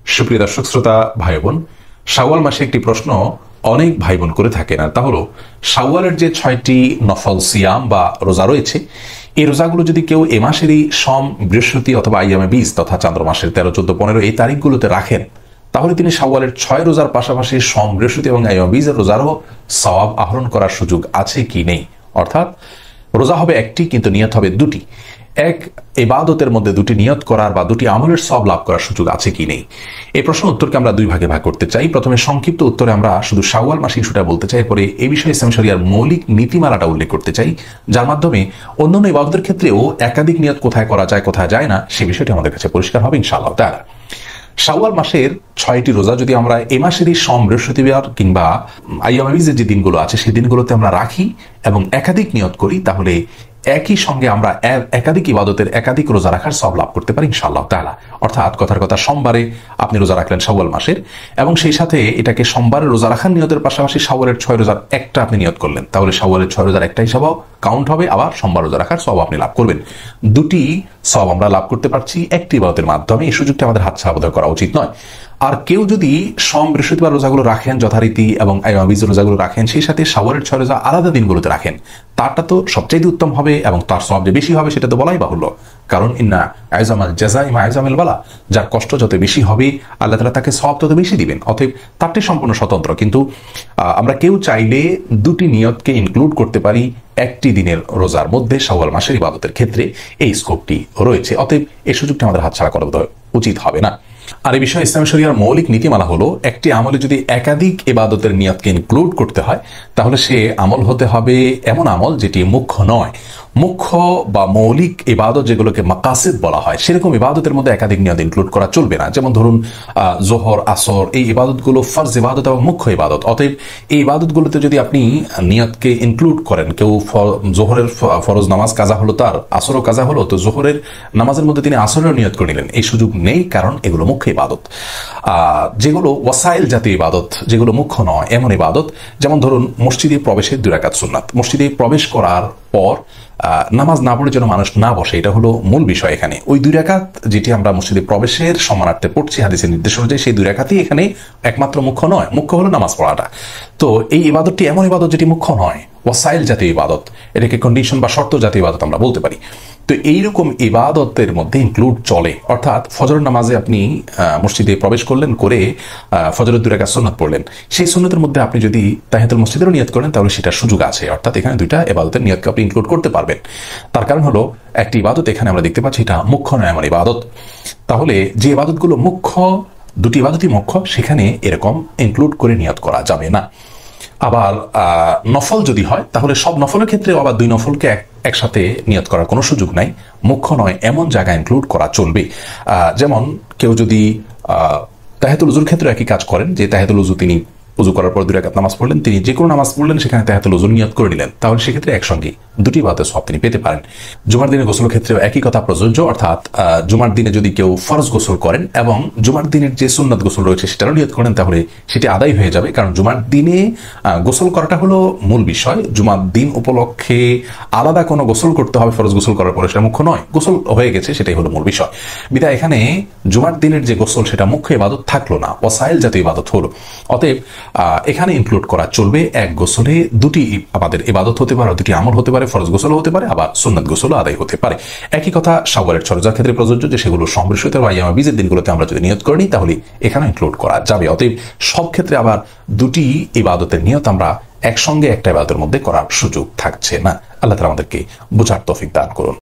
সুপ্রিয় দর্শক শ্রোতা ভাই বোন, শাওয়াল মাসে একটি প্রশ্ন অনেক ভাই বোন করে থাকেন, আর তা হলো শাওয়ালের যে 6টি নফল সিয়াম বা রোজা রয়েছে, এই রোজাগুলো যদি কেউ এ মাসেরই সোম, বৃহস্পতি অথবা আইয়ামে 20 তথা চান্দ্র মাসের 13, 14, 15 এই তারিখগুলোতে রাখেন, তাহলে তিনি শাওয়ালের 6 রোজার পাশাপাশি সোম, বৃহস্পতি এবং আইয়ামে 20 রোজারও সওয়াব আহরণ করার সুযোগ আছে কি নেই। অর্থাৎ রোজা হবে একটি, কিন্তু নিয়ত হবে দুটি। এক ইবাদতের মধ্যে দুটি নিয়ত করার বা দুটি আমলের সওয়াব লাভ করার সুযোগ আছে কি নেই। এই প্রশ্ন উত্তরকে আমরা দুই ভাগে ভাগ করতে চাই। প্রথমে সংক্ষিপ্ত উত্তরে আমরা শুধু শাওয়াল মাসে ইস্যুটা বলতে চাই, পরে এই বিষয়ে ইসলাম শরিয়ার মৌলিক নীতিমালাটা উল্লেখ করতে চাই, যার মাধ্যমে অন্যান্য ইবাদতের ক্ষেত্রেও একাধিক নিয়ত কোথায় করা যায় কোথায় যায় না সে বিষয়টি আমাদের কাছে পরিষ্কার হবে ইনশাআল্লাহ তাআলা। শাওয়াল মাসের 6টি রোজা যদি আমরা এ মাসেরই সোম, বৃহস্পতিবার কিংবা আইয়ামে 20 যে দিনগুলো আছে সেই দিনগুলোতে আমরা রাখি এবং একাধিক নিয়ত করি, তাহলে একই সঙ্গে আমরা একাধিক ইবাদতের একাধিক রোজা রাখার সওয়াব লাভ করতে পারি ইনশাআল্লাহ তাআলা। অর্থাৎ কথার কথা, সোমবারে আপনি রোজা রাখলেন শাওয়াল মাসের, এবং সেই সাথে এটাকে সোমবারে রোজা রাখার নিয়তের পাশাপাশি শাওয়ালের 6 রোজার একটা আপনি নিয়ত করলেন, তাহলে শাওয়ালের 6 রোজার একটা হিসাবেও কাউন্ট হবে, আবার সোমবার রোজা রাখার সওয়াব আপনি লাভ করবেন। দুটি সওয়াব আমরা লাভ করতে পারছি একটি ইবাদতের মাধ্যমে। এই সুযোগটা আমাদের হাতছাড়া বোধহয় করা উচিত নয়। আর কেউ যদি সোম, বৃহস্পতিবার রোজাগুলো রাখেন যথারীতি এবং আইয়ামে 20 রোজাগুলো রাখেন, সেই সাথে শাওয়ালের 6 রোজা আলাদা দিনগুলোতে রাখেন, তারটা তো সবচাইতে উত্তম হবে এবং তার সওয়াব যে বেশি হবে সেটা তো বলাই বাহুল্য। কারণ ইন্না আইজামাল জাযা ইমা আইজামিল বালা, যার কষ্ট যত বেশি হবে আল্লাহ তাআলা তাকে সওয়াব তত বেশি দিবেন। অতএব তারটি সম্পূর্ণ স্বতন্ত্র, কিন্তু আমরা কেউ চাইলে দুটি নিয়তকে ইনক্লুড করতে পারি একটি দিনের রোজার মধ্যে শাওয়াল মাসের ইবাদতের ক্ষেত্রে এই স্কোপটি রয়েছে। অতএব এই সুযোগটা আমাদের হাতছাড়া করা উচিত হবে না। আর এই বিষয়ে ইসলাম শরিয়ার মৌলিক নীতিমালা হলো, একটি আমলে যদি একাধিক ইবাদতের নিয়তকে ইনক্লুড করতে হয়, তাহলে সে আমল হতে হবে এমন আমল যেটি মুখ্য নয়। মুখ্য বা মৌলিক ইবাদত যেগুলোকে মাকাসিদ বলা হয়, সেরকম ইবাদতের মধ্যে একাধিক নিয়ত ইনক্লুড করা চলবে না। যেমন ধরুন জোহর, আসর, এই ইবাদতগুলো ফরজ ইবাদত এবং মুখ্য ইবাদত। অতএব এই ইবাদতগুলোতে যদি আপনি নিয়তকে ইনক্লুড করেন, কেউ জোহরের ফরজ নামাজ কাজা হলো, তার আসরও কাজা হলো, তো জোহরের নামাজের মধ্যে তিনি আসরের নিয়ত করে নিলেন, এই সুযোগ নেই, কারণ এগুলো মুখ্য ইবাদত। যেগুলো ওয়াসাইল জাতীয় ইবাদত, যেগুলো মুখ্য নয় এমন ইবাদত, যেমন ধরুন মসজিদে প্রবেশের 2 রাকাত সুন্নাত, মসজিদে প্রবেশ করার পর নামাজ না পড়ে যেন মানুষ না বসে, এটা হলো মূল বিষয় এখানে। ওই 2 রাকাত যেটি আমরা মসজিদে প্রবেশের সম্মানার্থে পড়ছি হাদিসের নির্দেশ অনুযায়ী, সেই 2 রাকাতই এখানে একমাত্র মুখ্য নয়, মুখ্য হলো নামাজ পড়াটা। তো এই ইবাদতটি এমন ইবাদত যেটি মুখ্য নয়, ওয়াসাইল জাতীয় ইবাদত, এটাকে কন্ডিশন বা শর্ত জাতীয় ইবাদত আমরা বলতে পারি। তো এইরকম ইবাদতের মধ্যে ইনক্লুড চলে। অর্থাৎ ফজরের নামাজে আপনি মসজিদে প্রবেশ করলেন, করে ফজরের 2 রাকাত সুন্নাত পড়লেন, সেই সুন্নাতের মধ্যে আপনি যদি তাহিয়াতুল মসজিদেরও নিয়ত করেন, তাহলে সেটার সুযোগ আছে। অর্থাৎ এখানে 2টা ইবাদতের নিয়তকে আপনি ইনক্লুড করতে পারবেন। তার কারণ হলো, একটি ইবাদত এখানে আমরা দেখতে পাচ্ছি এটা মুখ্য নয় এমন ইবাদত। তাহলে যে ইবাদতগুলো মুখ্য, 2টি ইবাদতই মুখ্য, সেখানে এরকম ইনক্লুড করে নিয়ত করা যাবে না। আবার নফল যদি হয়, তাহলে সব নফলের ক্ষেত্রে আবার 2 নফলকে একসাথে নিয়ত করার কোনো সুযোগ নাই, মুখ্য নয় এমন জায়গায় ইনক্লুড করা চলবে। যেমন কেউ যদি তাহিয়াতুল উযুর ক্ষেত্রে একই কাজ করেন, যে তাহিয়াতুল উযু তিনি উযু করার পর 2 রাকাত নামাজ পড়লেন, তিনি যে কোনো নামাজ পড়লেন সেখানে তাহিয়াতুল উযুর নিয়ত করে নিলেন, তাহলে সেক্ষেত্রে একসঙ্গে 2টি ইবাদতের সওয়াব তিনি পেতে পারেন। জুমার দিনে গোসলের ক্ষেত্রেও একই কথা প্রযোজ্য। অর্থাৎ জুমার দিনে যদি কেউ ফরজ গোসল করেন এবং জুমার দিনের যে সুন্নাত গোসল রয়েছে সেটারও নিয়ত করেন, তাহলে সেটি আদায় হয়ে যাবে। কারণ জুমার দিনে গোসল করাটা হলো মূল বিষয়। জুমার দিন উপলক্ষে আলাদা কোনো গোসল করতে হবে ফরজ গোসল করার পরে, সেটা মুখ্য নয়। গোসল হয়ে গেছে, সেটাই হলো মূল বিষয়। বিধায় এখানে জুমার দিনের যে গোসল সেটা মুখ্য ইবাদত থাকলো না, ওয়াসাইল জাতীয় ইবাদত হলো। অতএব এখানে ইনক্লুড করা চলবে এক গোসলে 2টি আমাদের ইবাদত হতে পারে, 2টি আমল হতে পারে, ফরজ গোসল হতে পারে, আবার সুন্নাত গোসল আদায় হতে পারে। একই কথা শাওয়ালের 6 রোজার ক্ষেত্রে প্রযোজ্য, যে সেগুলো সোম, বৃহস্পতিবার বা আইয়ামে 20 দিনগুলোতে আমরা যদি নিয়ত করি, তাহলে এখানে ইনক্লুড করা যাবে। অতএব সব ক্ষেত্রে আবার 2টি ইবাদতের নিয়ত আমরা একসঙ্গে একটা ইবাদতের মধ্যে করার সুযোগ থাকছে না। আল্লাহ তাআলা আমাদেরকে বোঝার তৌফিক দান করুন।